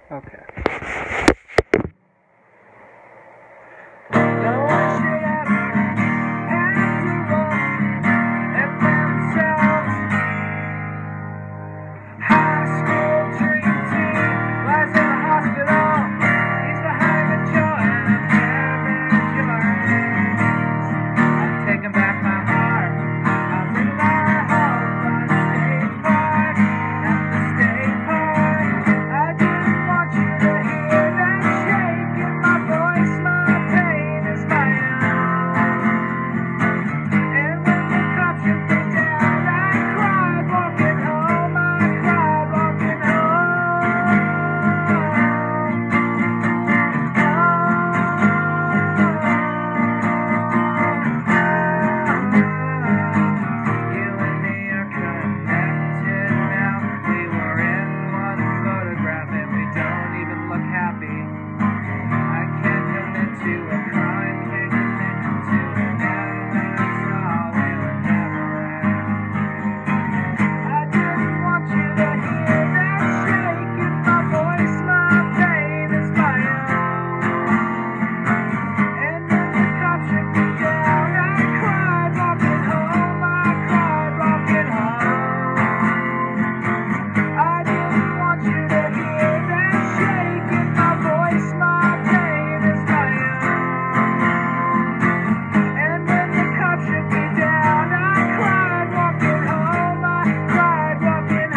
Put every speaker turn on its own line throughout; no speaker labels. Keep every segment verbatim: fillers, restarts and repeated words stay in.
Okay.
No one should ever have to look at themselves. High school dream team lies in the hospital. He's behind the jaw and a damaged your hands. I'm taking back my heart. I was in our hope on State Park. At the State Park, I didn't want you to hear that shake in my voice. My pain is my own. And when the cops shook me down, I cried walking home. I cried walking home. You and me are connected now. We were in one photograph and we don't even look happy. I can't commit to a crime, can't commit to an endless all we were never at. I didn't want you to hear that shake in my voice. My pain is my own. And when the cops shook me down, I cried walking home. I cried walking home. I didn't want you to hear that shake in my voice. My pain is my own. And when the cops shook me down, I cried walking home. I cried walking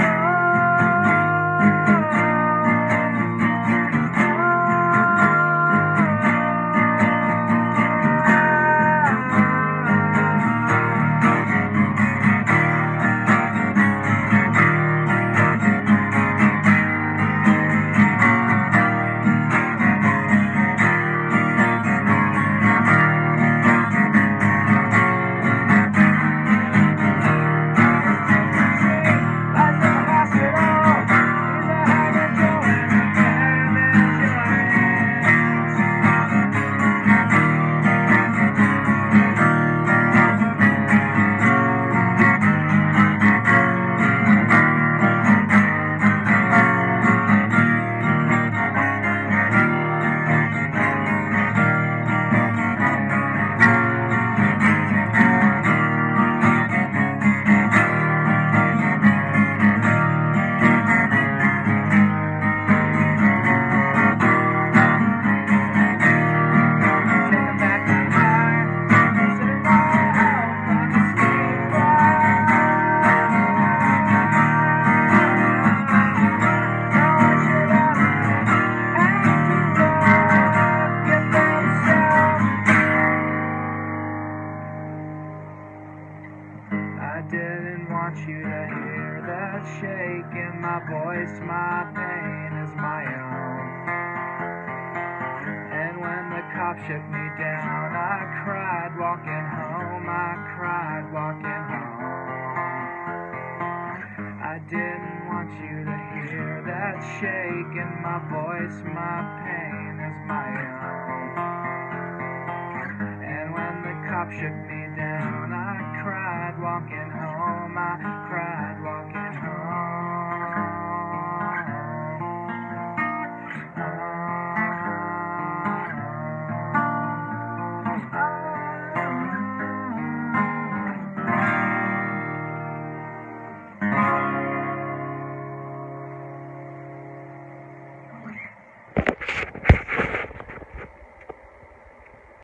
I didn't want you to hear that shake in my voice. My pain is my own. And when the cops shook me down, I cried walking home. I cried walking home. I didn't want you to hear that shake in my voice. My pain is my own. And when the cops shook me down, I cried walking home. I cried.